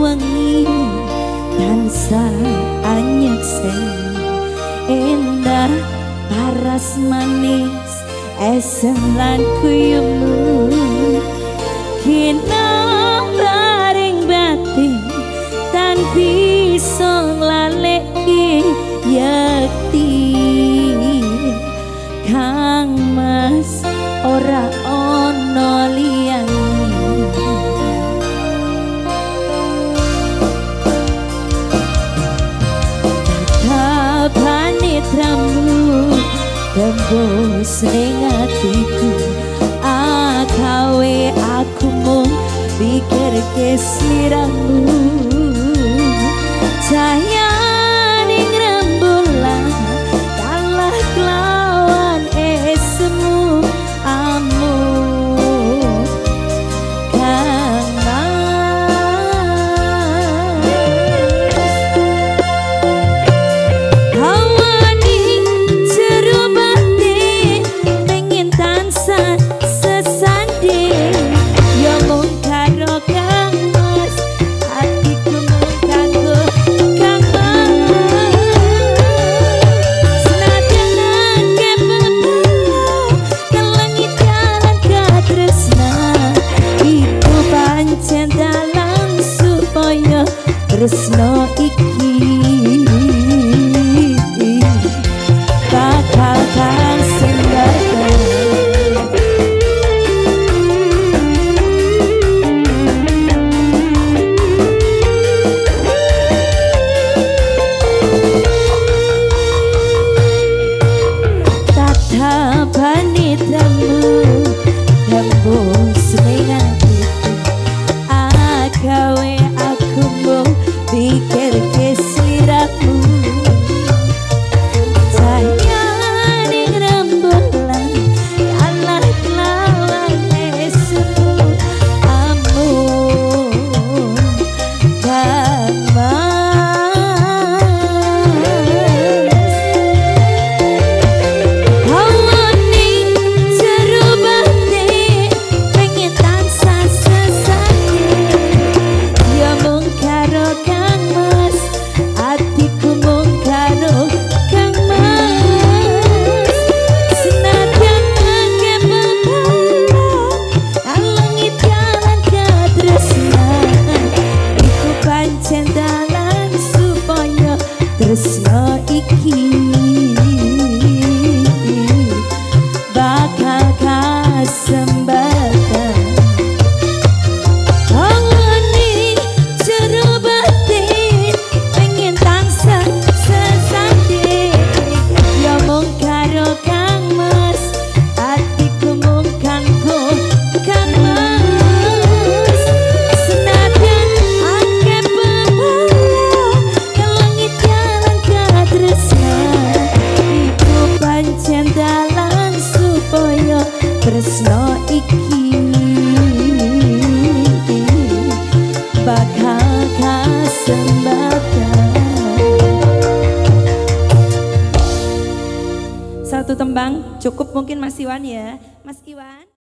wengi tansah anyeksen endah paras manis esen lan kuyumu kena baring batin tan bisa nglaleki yakti Kang Mas ora ono liyane tatapane tramu tembus ning atiku akawe aku mung pikir ke sliramu sayaning rembulan kalah kelawan esmu amu Kang Mas hawani jero batin pengen tansah sesanding ya mung karo Kang Mas hatiku mung kanggo Kang Mas senajan ake beberapa kelangit jalan katresna iku pancen dalan supaya tresno iki bakal kasendatan tatapane tramu tembus ning atiku agawe aku mung pikir ke sliramu sayaning rembulan kalah kelawan esmu amu Kang Mas hawani jero batin pengen tansah sesanding ya mung karo Kang Mas atiku mung karo Kang Mas senajan ake beberapa langit jalan katresnan iku pancen dalan supaya tresno iki bakal kasembatan hawani jero batin pengen tansah sesanding ya mung karo Kang Mas atiku mung kanggo Kang Mas senajan ake beberapa langit jalan katresnan iku pancen dalan supaya tresno iki bakal kasembatan. Satu tembang cukup mungkin Mas Iwan ya Mas Iwan.